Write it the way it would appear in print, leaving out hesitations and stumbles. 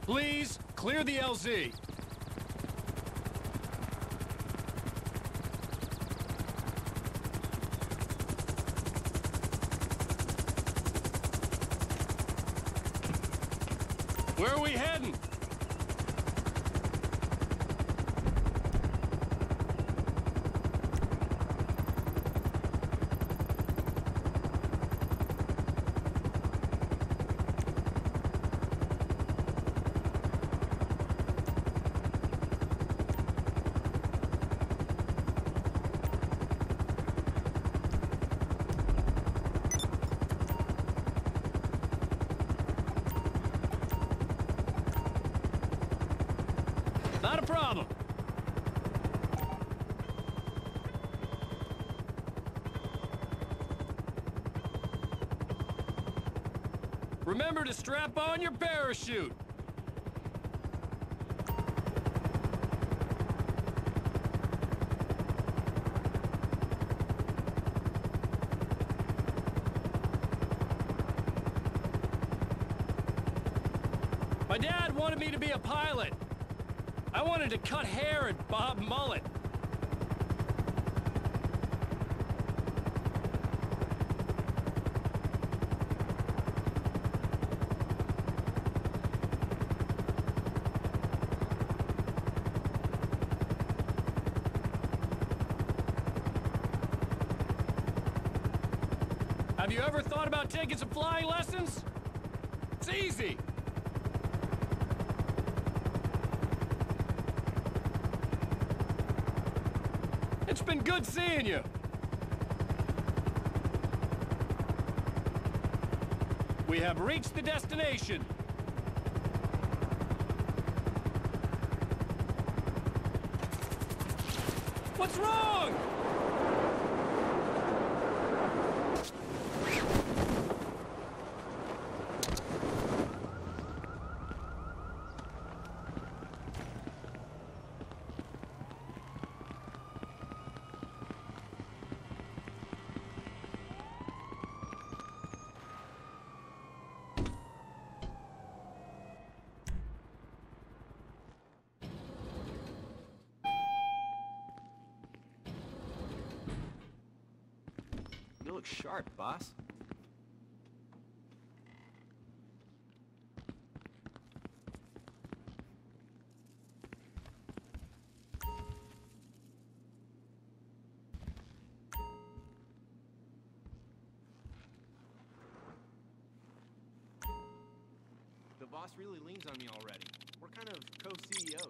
Please, clear the LZ. Where are we heading? Not a problem. Remember to strap on your parachute. My dad wanted me to be a pilot. I wanted to cut hair and bob mullet. Have you ever thought about taking some flying lessons? It's easy. It's been good seeing you. We have reached the destination. What's wrong? You look sharp, boss. The boss really leans on me already. We're kind of co-CEOs.